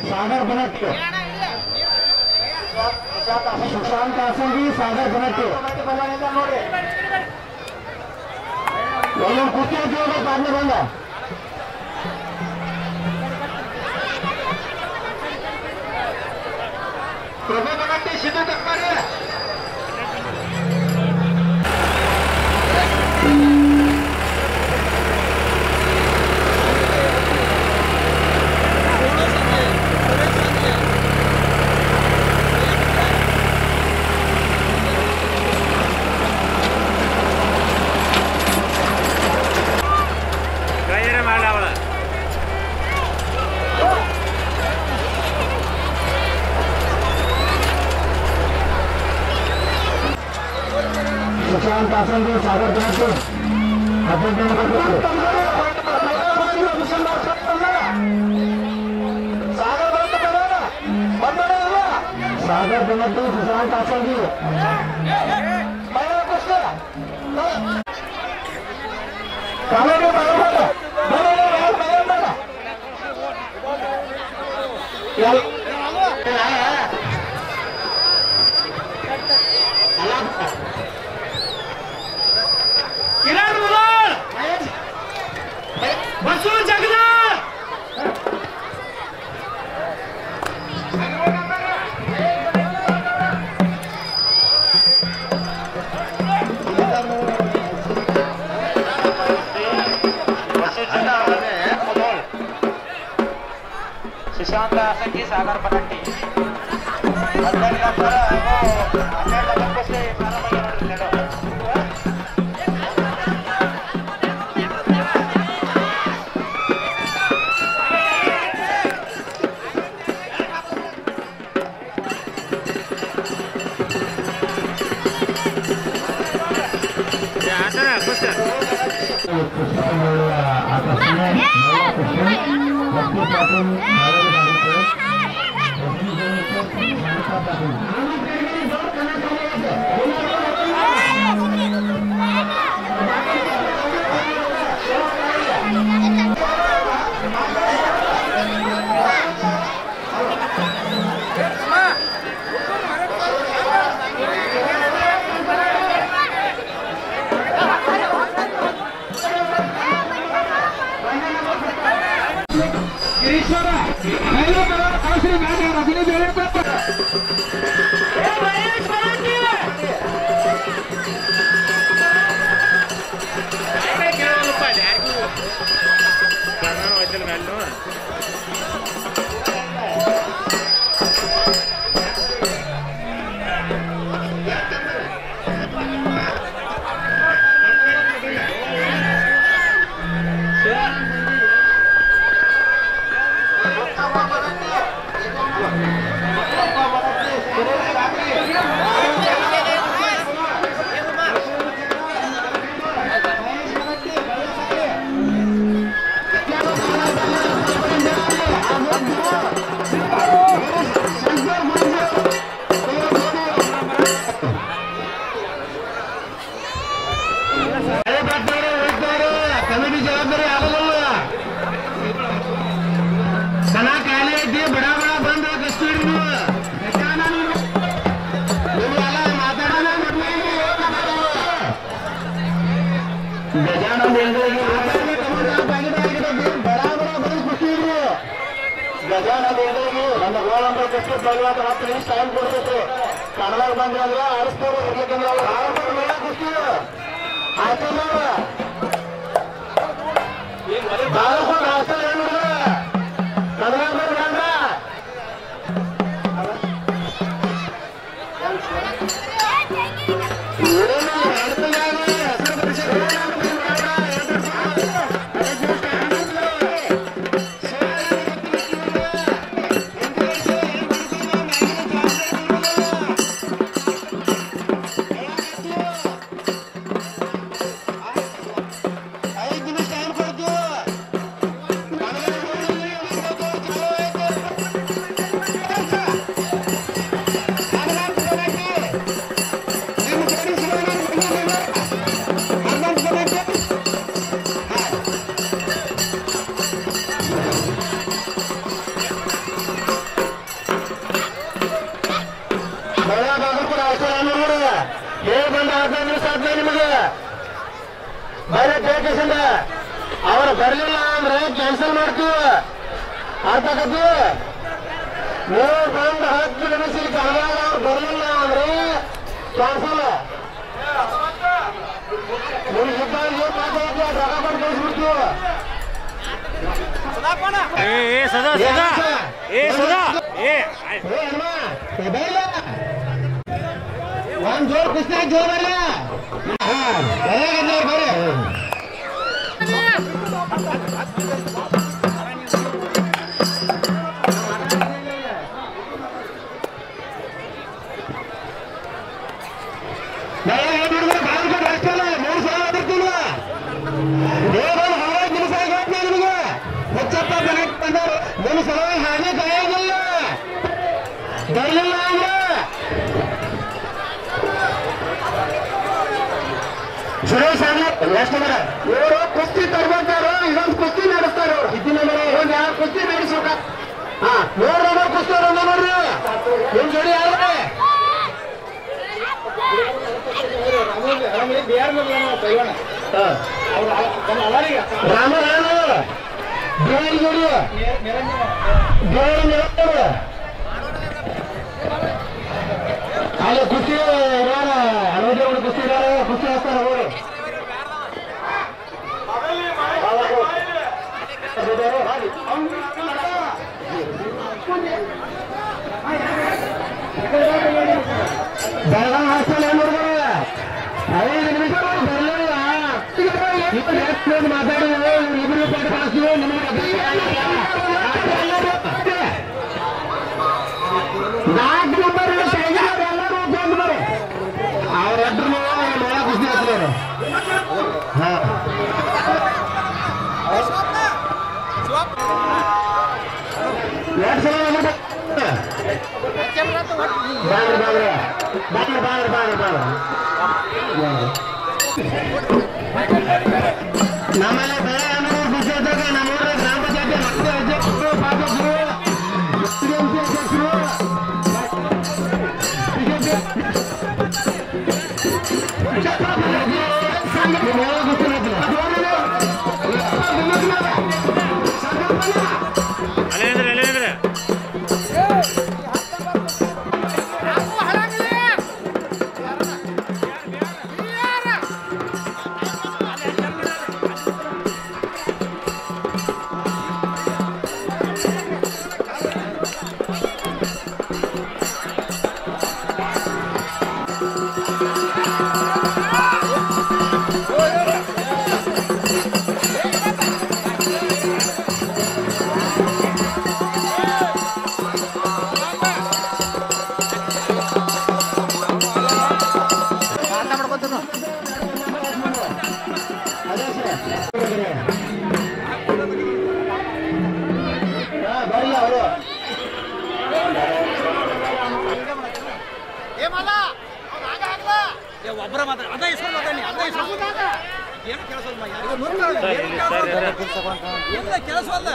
सागर बनट्टे सुशांत आसंगी सागर बनट्टे कुछ बाद में बंदा प्रभु बनट्टे सीधे टक्कर सुशांत आसंगी सागर बनट्टे सागर बनट्टे सुशांत आसंगी बसू जगदा सुशांत आसंगी सागर बनट्टे ನನ್ನ ಗೋಳಂಬ ಬಿಸ್ಕೆಟ್ ಬರುವಾಗ 10 ನಿಮಿಷ ಟೈಮ್ ಕೊಡ್ಬೇಕು ಕನ್ನಡ ಬಂದ್ರೆ ಆರಿಸ್ತಾರೆ ಇರ್ಲಿಕ್ಕಂದ್ರೆ ಅವ್ರು ಆರಂಭ ಮೇಲೆ ಕುಸ್ತಿ ಆಯ್ತಲ್ಲ ಬಾಲಸ್ವಾಮಿ ಹಾಸ್ಟೆಲ್ ಹೇಳಿದ್ರೆ ಕನ್ನಡ ಬಂದ್ರೆ ಒಂದು 15 ನಿಮಿಷ ಆದ್ಮೇಲೆ ನಿಮಗೆ ಬೇರೆ ಕೇಳ್ಕೇಸಿಂದ ಅವ್ರು ಬರಲಿಲ್ಲ ಅಂದ್ರೆ ಕ್ಯಾನ್ಸಲ್ ಮಾಡ್ತೀವಿ. ಅರ್ಥ ಆಗತ್ತಿ? ನೀವು ಬಂದು 10 ನಿಮಿಷ ಕಳೆದಾಗ ಅವ್ರು ಬರಲಿಲ್ಲ ಅಂದ್ರೆ ಕ್ಯಾನ್ಸಲ್. ನಿಮ್ಗೆ ಇದ್ದಾಗ ಏನ್ ಮಾತಾಡ್ತೀವಿ ರೊಕ್ಕ ಕೊಟ್ಟು ಕಳಿಸ್ಬಿಡ್ತೀವಿ. ಒಂದ್ ಜೋರ್ ಕುಸ್ತಿ ಜೋರ್ ಬರ್ರಿ. ನಿಮ್ಮ ಸಲುವಾಗಿ ಹಾಗೆ ಕಾಯಾಗಿಲ್ಲ ಬರಲಿಲ್ಲ ಅಂದ್ರೆ ಸುರೇಶ್ ಎಷ್ಟು ಇವರು ಕುಸ್ತಿ ತರ್ಬೇಕಾರು ಇದೊಂದು ಕುಸ್ತಿ ನಡೆಸ್ತಾರೆ. ಅವ್ರು ಇದ್ದಿನ ಒಂದು ಯಾವ ಕುಸ್ತಿ ನಡೆಸ್ಬೇಕ. ಹಾ ನೋಡ್ರಿ ಕುಸ್ತಿ ಅವ್ರನ್ನ ನೋಡ್ರಿ ನಿಮ್ ಜೋಡಿ ಯಾವ್ರೆ ರಾಮ ಬೇರೆ ಜೋಡಿ ಅಲ್ಲಿ ಕುಸ್ತಿ ಇರೋಣ ಅನೋದ್ಯ ಕುಸ್ತಿ ಇರೋಣ ಕುಸ್ತಿ ಹಾಕ್ತಾರ ಅವರು. ಬೆಳಗಾವಿ ಹಾಸ್ಟೆಲ್ ಏನ್ ನೋಡಿದ್ರೆ 5 ನಿಮಿಷ ಬರಲಿಲ್ಲ. ಮಾತಾಡಿ ಇಬ್ರು ಪಾಠ ಕಳಿಸ್ತೀವಿ ನಿಮಗೆ 4 ನಂಬರ್ ಎಲ್ಲರೂ ಬಂದು ಬರ್ರಿ. ಅವ್ರೆಡ್ರು ಮಳ ಕುಸ್ತಿ ಹಾಕ್ತಾರೆ. ಹಾ ಎರಡು ಸಲ ನಮ್ಮಲ್ಲಿ ಬೇರೆ ಏನಾದ್ರು ಖುಷಿ ಇದ್ದಾಗ ನಮ್ಮೂರ ಗ್ರಾಮ ಪಂಚಾಯತಿ ಮಕ್ಕಳ ಅಧ್ಯಕ್ಷರು ಪಾಪಗಳು ಅಧ್ಯಕ್ಷರು ಒಬ್ಬರ ಮಾತ್ರ ಅದ ಇಸ್ಕೊಂಡು ಮಾತಾಡಿ ಅದ ಇಸ್ಕೊಂಡು ಏನು ಕೆಲಸವಲ್ಲ ಯಾರಿಗೂ ಕೆಲಸವಲ್ಲ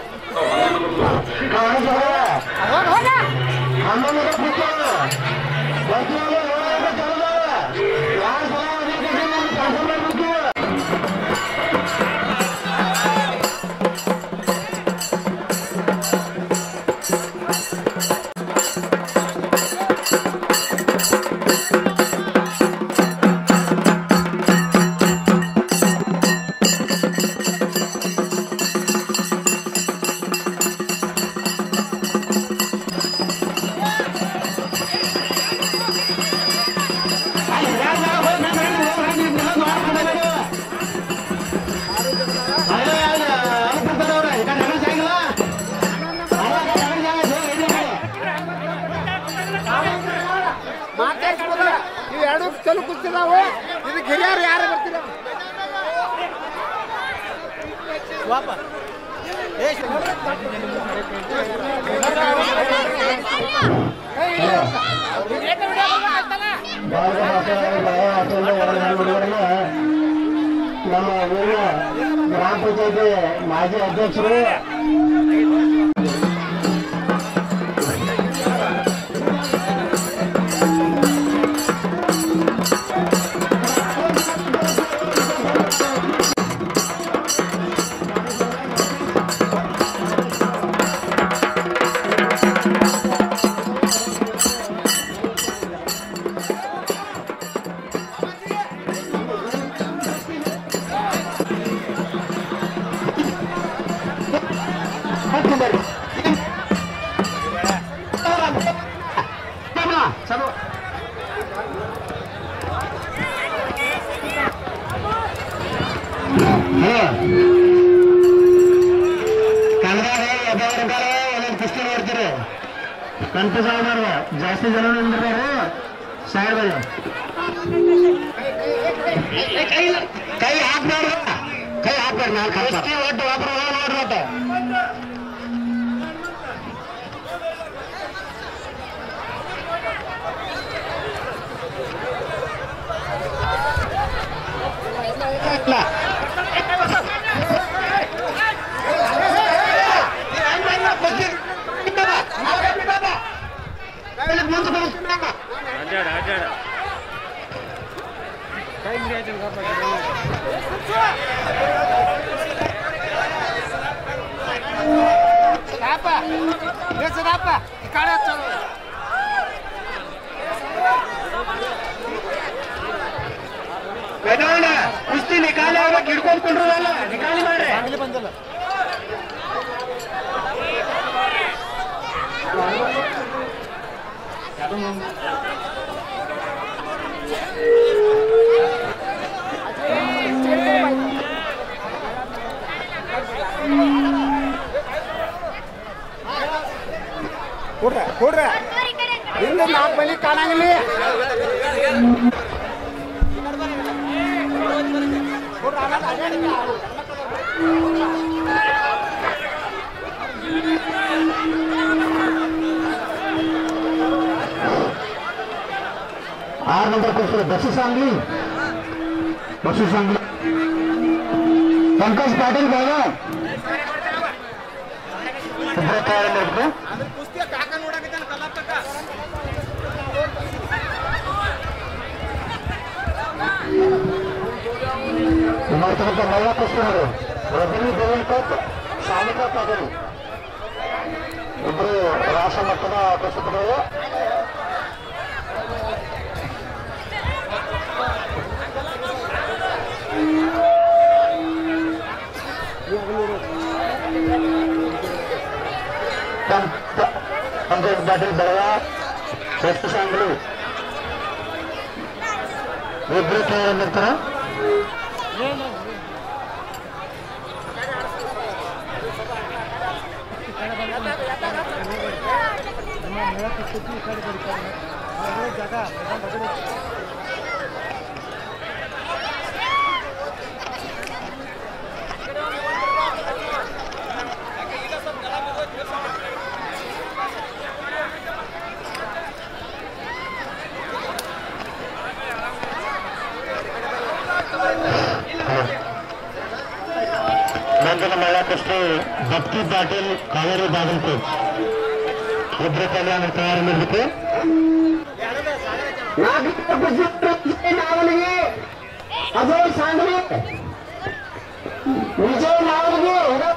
ಎರಡು ಚಲೋ ಕೂತಿದಾವು ಇದಕ್ಕೆ ಹಿರಿಯರು ಯಾರು ಬರ್ತೀರ ನಮ್ಮ ಊರಿನ ಗ್ರಾಮ ಪಂಚಾಯತಿ ಮಾಜಿ ಅಧ್ಯಕ್ಷರು ಕನ್ನಡ ಒಬ್ಬ ಒಂದೊಂದು ಕುಸ್ತಿ ನೋಡ್ತೀರಿ ಕನ್ಫ್ಯೂಸ್ ಆಗಬಾರ್ದು ಜಾಸ್ತಿ ಜನ ನಿಂದಿರ್ಬಾರು ಸೈಡ್ ಬೈ ಕೈ ಹಾಕ್ಬಾರ್ದು ಕೈ ಹಾಕ್ಬಾರ್ದು ನಾಲ್ಕು ಕುಸ್ತಿ ಒಟ್ಟು ಒಬ್ರು ನೋಡ್ರಿ ಒಟ್ಟು ಕುಸ್ತಿ ನಿಕಾಲಿ ಆಗ್ಬೇಕು ಹಿಡ್ಕೊಂಡ್ಕೊಂಡ್ರಲ್ಲ ನಿಕಾಲಿ ಮಾಡ್ರಿ ಬಂದಲ್ಲ ಕೊಡ್ರ ಕೊಡ್ರ ಹಿಂದೆ ನಾಲ್ಕು ಬಲಿ ಕಾಣಂಗಿಲ್ಲ आठ नंबर को बसु सांगली पंकज पाटिल बाबा ಮಾಡ್ತಕ್ಕಂಥ ಮಹಿಳಾ ಕುಸ್ತಿಗಳು ರಜನಿ ದೇವಂಕರ್ ಸಾನಿಕಾ ಪಾಟೀಲ್ ಇಬ್ಬರು ರಾಷ್ಟ್ರ ಮಟ್ಟದ ಕುಸ್ತಿಗಳು पंकज पाटिल बड़वा बसु सांगली ಇಬ್ಬರು ತಯಾರಾಗಿರ್ತಾರ ನಂತರ ಮಹಿಳಾ ಕುಸ್ತಿ ಭಕ್ತಿ ಪಾಟೀಲ್ ಕಾವೇರಿ ಬಾಗಲಕೋಟ್ ಇಬ್ಬರು ಕಲ್ಯಾಣ ತಯಾರು ಮಾಡಬೇಕು ನಾವಲಿಗೆ ಅಜಯ್ ಸಾಂಗ್ಲಿ ವಿಜಯ್ ನಾವಲಿಗೆ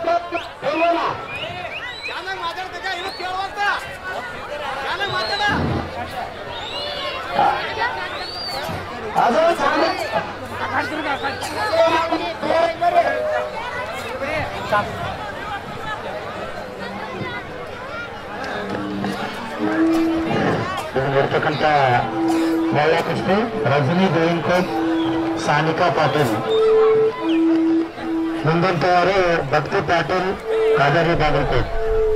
ಅಜಯ್ ಸಾಂಗ್ಲಿ ಇರ್ತಕ್ಕಂಥ ಮಹಿಳಾ ಕುಸ್ತಿ ರಜನಿ ದೇವಂಕರ್ ಸಾನಿಕಾ ಪಾಟೀಲ್ ಮುಂದಂತವರು ಭಕ್ತಿ ಪಾಟೀಲ್ ಕಾವೇರಿ ಬಾಗಲಕೋಟ್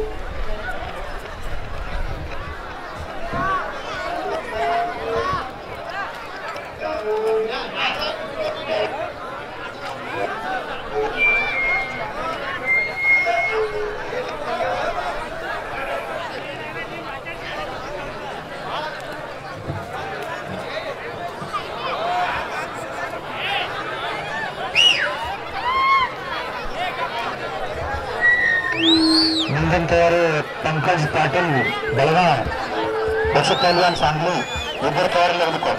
ಮುಂದಂತವರು पंकज पाटिल बलवा बसु कल्याण सांगली इबर तयारी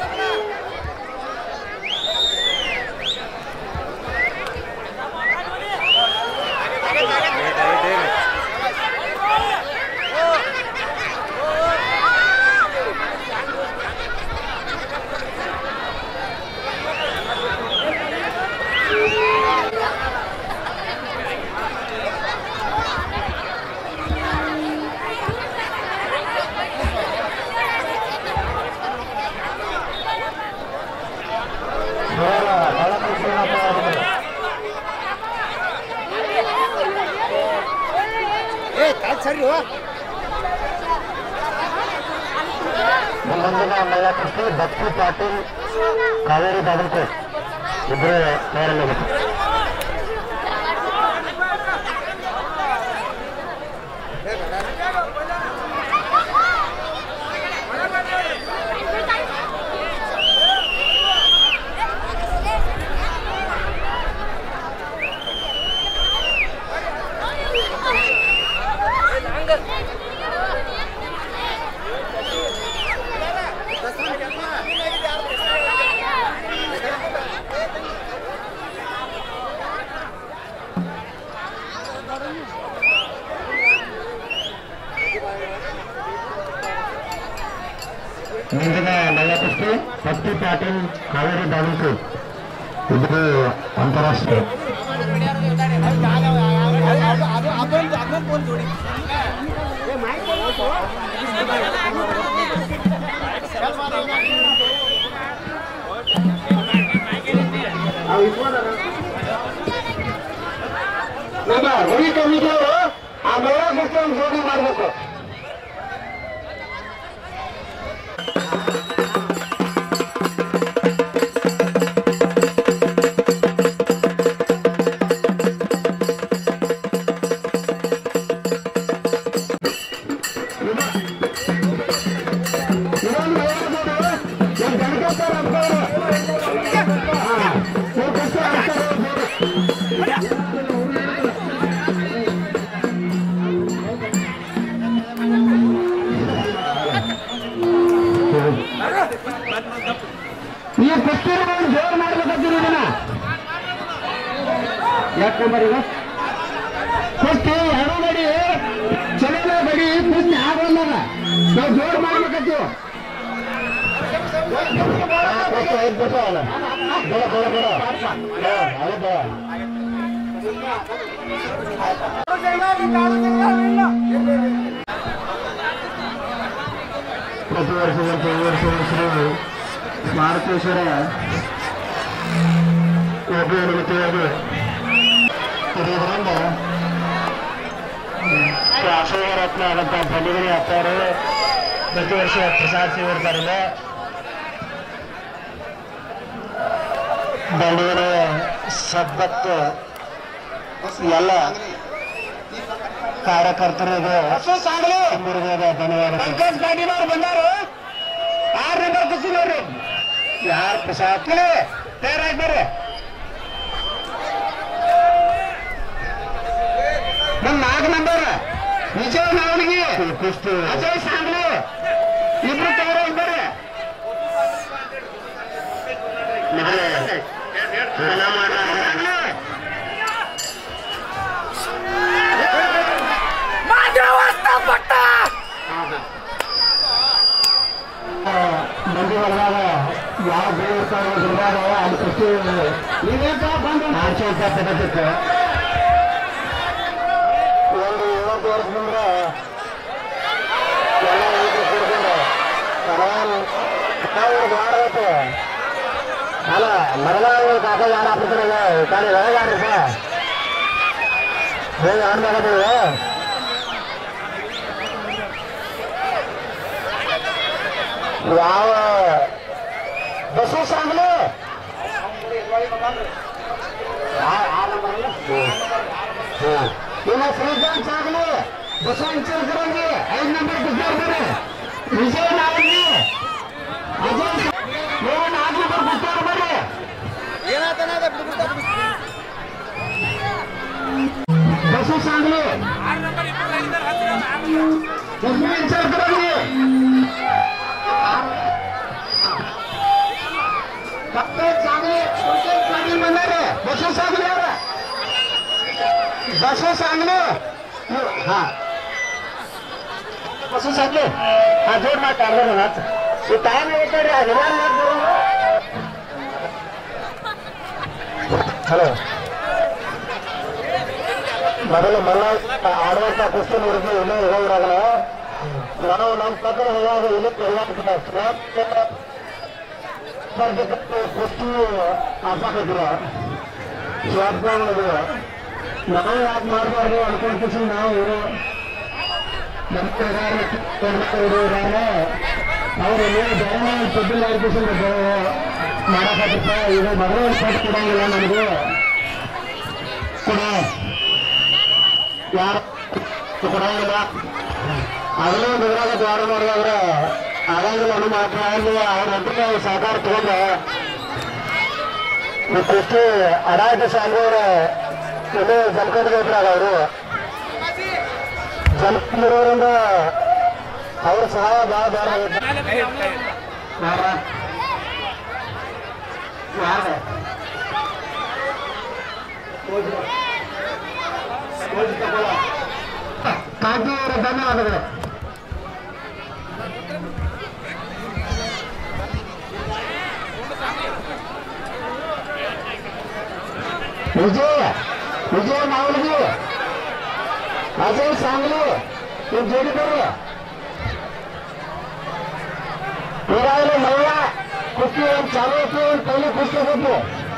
ಮುಂದಿನ ಮಹಿಳಾ ಕುಸ್ತಿ ಭಕ್ತಿ ಪಾಟೀಲ್ ಕಾವೇರಿ ಬಾಗಲಕೋಟ್ ಇಬ್ಬರು ತಯಾರಲ್ಲಿದೆ. ಮುಂದಿನ ಮಹಿಳಾ ಕುಸ್ತಿ ಭಕ್ತಿ ಪಾಟೀಲ್ ಕಾವೇರಿ ಬಾಗಲಕೋಟ್ ಇಬ್ಬರು ಅಂತಾರಾಷ್ಟ್ರೀಯ. ಹುಲಿ ಕಮಿಟಿಯವರು ಆ ಮಹಿಳಾ ಕುಸ್ತಿಯನ್ನು ಜೋಡಿ ಮಾಡಬೇಕು. ನೀವು ಕುಸ್ತಿಯನ್ನು ಜೋರು ಮಾಡ್ಬೇಕಂತೀರಿ ಇದನ್ನ ಯಾಕಂದ್ರೆ ಈಗ ಕುಸ್ತಿ ಎರಡು ಗಡಿ ಚಲೋ ಗಡಿ ಕುಸ್ತಿ ಆಗೋಲ್ಲ ನಾವು ಜೋರು ಮಾಡ್ಬೇಕಂತೀವಿ. ಪ್ರತಿ ವರ್ಷದಂತೆ ಈ ವರ್ಷ ಭಾರತೇಶ್ವರ ಒಬ್ಬರು ಇರೋದ್ರಿಂದ ಅಶೋಕರತ್ನ ಆದಂಥ ಬಲಿಗಿರಿ ಅಪ್ಪವರು ಪ್ರತಿ ವರ್ಷ ಪ್ರಸಾದ ಸೇವಿರ್ತಾರಲ್ಲ. ಬಲಿಗಿರಿ ಸಬ್ಬತ್ತು ಎಲ್ಲ ಕಾರ್ಯಕರ್ತರಿಗೆ ಧನ್ಯವಾದ. ಪಂಕಜ್ ಪಾಟೀಲ್ ಅವರು ಬಂದಾರು 6 ನಂಬರ್ ಕುಸ್ತಿ ನೋಡ್ರಿ ಯಾರು ಪ್ರಸಾದ್ ತಯಾರಾಗಿ ಬರ್ರಿ. ನಮ್ 4 ನಂಬರ್ ವಿಜಯ್ ನಾವಣಿಗೆ ಕುಸ್ತಿ ಅಜಯ್ ಸಾಂಗ್ಲಿ ಇಬ್ರು ತಯಾರಾಗಿ ಬರ್ರಿ. ಮಂದಿ ಹೊರದಾಗ ಯಾವ ದೇವಸ್ಥಾನದಾಗ ಅಲ್ಲಿ ಕುಸ್ತಿ ನೀವೇಕ ಬಂದು ಆಚೆ ಪದ್ಧತಿಕ್ಕೆ ಒಂದು 70 ವರ್ಷದಿಂದ ಎಲ್ಲ ಕೂಡ್ಕೊಂಡು ಮಾಡಬೇಕು. ಅಲ್ಲ ಮರಗಳ ಕಾಕ ಯಾರು ಹಾಕ್ಬಿಡ್ತಾರಲ್ಲ ಕಾಲಿ ಒಳಗಾಡ್ರಿ ಸರ್ ಹೇಗೆ ಆಡ್ಬೇಕಾಗ್ತದೆ. ಯಾವ ಬಸವ ಸಾಂಗ್ಲಿ ಇನ್ನು ಶ್ರೀಕಾಂತ್ ಸಾಂಗ್ಲಿ ಬಸವಂತರಂಗಿ 5 ನಂಬರ್ ಕುಸ್ತಾರ್ತಾರೆ. ವಿಜಯ್ ನಾವಲ್ಲಿ ಅಜಯ್ ನೀವು 4 ನಂಬರ್ ಕುಸ್ತಾರ ಬರ್ರಿ. ಬಸವ ಸಾಂಗ್ಲಿ ಬಸವಂತರಂಗಿ ಬಂದಾರೆ. ಬಸವ ಸಾಂಗ್ಲಿ ಅವರ ಬಸವ ಸಾಂಗ್ಲಿ ಹಾ ಬಸವ ಸಾಂಗ್ಲಿ ಹಾ ಜೋರ್ ಮಾತಾಡ್ರಿ. ಈ ಟೈಮ್ ಹೇಳ್ತಾರೆ ಹಲೋ ಮೊದಲು ಮಲ್ಲ ಆಡುವಂತ ಕುಸ್ತಿ ನೋಡಿದ್ವಿ. ಇನ್ನೂ ಹೋಗಿರಾಗಲ್ಲ ನಾವು ನಮ್ಮ ಪ್ರಕಾರ ಹೋದಾಗ ಇಲ್ಲಕ್ಕೆ ಎಲ್ಲ ಕುಸ್ತಿ ಹಾಕಿದ್ರು ಸ್ವಾಭಿಮಾನ ನಾವು ಯಾಕೆ ಮಾಡಬಾರ್ದು ಅನ್ಕೊಂಡ್ಕಿಸಿ ನಾವು ಅವರು ಬೇರೆ ಪಬ್ಲಿಕ್ ಎಜುಕೇಶನ್ ಮಾಡಕತ್ತ ಇದು ಮೊದಲೇ ಕೊಟ್ಟು ಕೊಡಂಗಿಲ್ಲ ನಮಗೂ ಕೂಡ ಯಾರು ಕೊಡಂಗಿಲ್ಲ ಅದನ್ನೂ ನಿದ್ರಾಗ ದ್ವಾರ ಮಾಡಿದ್ರೆ ಆಗಂಗಿಲ್ಲ ಅನ್ನೋ ಮಾತ್ರ ಅವ್ರ ಹತ್ತಿರ ಸಹಕಾರ ತಗೊಂಡು ಕೃಷಿ ಅಡಾಟ ಸಾಂಗ್ರವ್ರ ಇನ್ನೂ ಜಮಖಂಡಿದ್ರಾಗ ಅವರು ಜಮಖಂಡಿರೋದ್ರಿಂದ ಅವ್ರ ಸಹಾಯ ಭಾಳ ಭಾಳ ಕಾಂತಿಯವರ ಧನ್ಯವಾದಗಳು. ವಿಜಯ ಮಾವಲಗಿ ಅಜಯ್ ಸಾಂಗ್ಲಿ ನಿಮ್ಮ ಜೋಡಿ ಬರ್ರಿ. ಈಗಾಗಲೇ ಮಹಿಳಾ ಕುಸ್ತಿ ಒಂದು ಚಾಲು ಐತಿ, ಒಂದು ಪೈಲಿ ಕುಸ್ತಿ ಹೋಗ್ತು.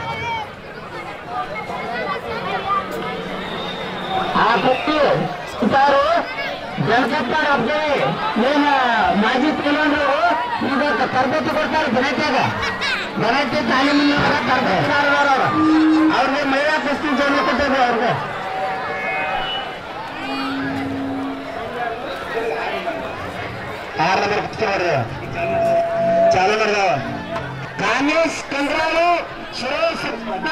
ಆ ಕುಸ್ತಿ ಇದ್ದಾರು ಜಲಕತ್ತಾರ ಅಬ್ಜಯಿ ಏನ ಮಾಜಿ ಪೈಲವಾನರು ಈಗ ತರಬೇತಿ ಕೊಡ್ತಾರೆ ಗಣೇಶ ತಾಲೀಮಿನ ತರಬೇತಿದಾರರು ಅವ್ರಿಗೆ ಮಹಿಳಾ ಕುಸ್ತಿ ಜೋಡಿ ಕೊಟ್ಟಿದ್ರು ಅವ್ರಿಗೆ. ಆರು ನಂಬರ್ ಕುಸ್ತಿ ನೋಡ್ರಿ ಚಾಲು ಮಾಡಿದಾವ. ಕಾಂಗ್ರೆಸ್ ಕಂಗ್ರಾಳು ಸುರೇಶ್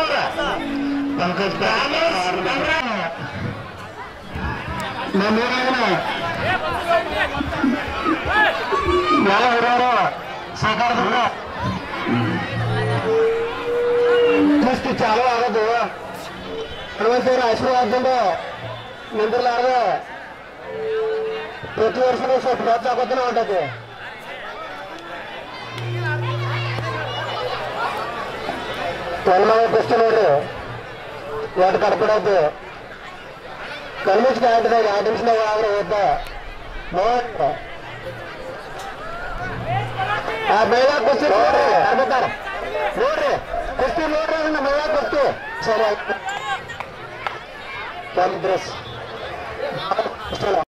ನಮ್ಮೂರಾಗಿನ ಯಾವ ಹಿರಿಯರು ಸಹಕಾರದಿಂದ ಕುಸ್ತಿ ಚಾಲು ಆಗೋದು ಹನುಮಂತೇವ್ರ ಆಶೀರ್ವಾದದಿಂದ ನಿಂದಿರ್ಲಾರ್ದ ಪ್ರತಿ ವರ್ಷನೂ ಸ್ವಲ್ಪ ಹೆಚ್ಚಾಗೋದನ್ನ ಹೊಂಟೈತಿ. ಹೆಣ್ಮಗ ಕುಸ್ತಿ ನೋಡ್ರಿ ಎರಡು ಕಡ್ಪಡೈತಿ ಕಲ್ಮಿಸ್ಗೆ ಆಟದಾಗ 2 ನಿಮಿಷದಾಗ ಆದ್ರೆ ಹೋದ ನೋಡ್ರಿ ಆ ಮಹಿಳಾ ಕುಸ್ತಿ ನೋಡ್ರಿ ಕರ್ಬೇಕಾರ ನೋಡ್ರಿ ಕುಸ್ತಿ ನೋಡ್ರಿ ಅದನ್ನ ಮಹಿಳಾ ಕುಸ್ತಿ ಸರಿ ಆಯ್ತು.